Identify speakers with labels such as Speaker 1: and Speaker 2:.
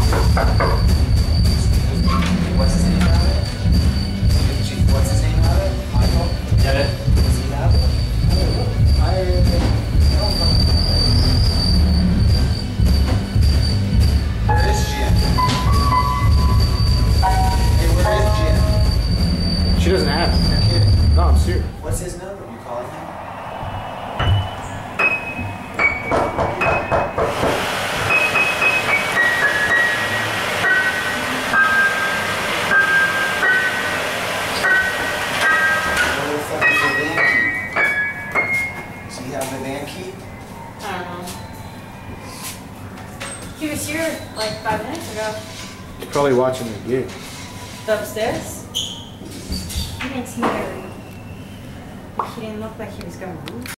Speaker 1: What's his name about it? What's his name about it? Michael?
Speaker 2: Get it?
Speaker 1: Does he have it? Where is Jim? Hey, where is Jim?
Speaker 2: She doesn't have it.
Speaker 1: You're kidding.
Speaker 2: No, I'm serious.
Speaker 1: What's his number? You calling him? Where the fuck is the van key? Does he have the van key?
Speaker 3: I don't know. He was here like 5 minutes ago.
Speaker 2: He's probably watching the gig.
Speaker 3: The upstairs? He didn't seem very... He didn't look like he was going to move.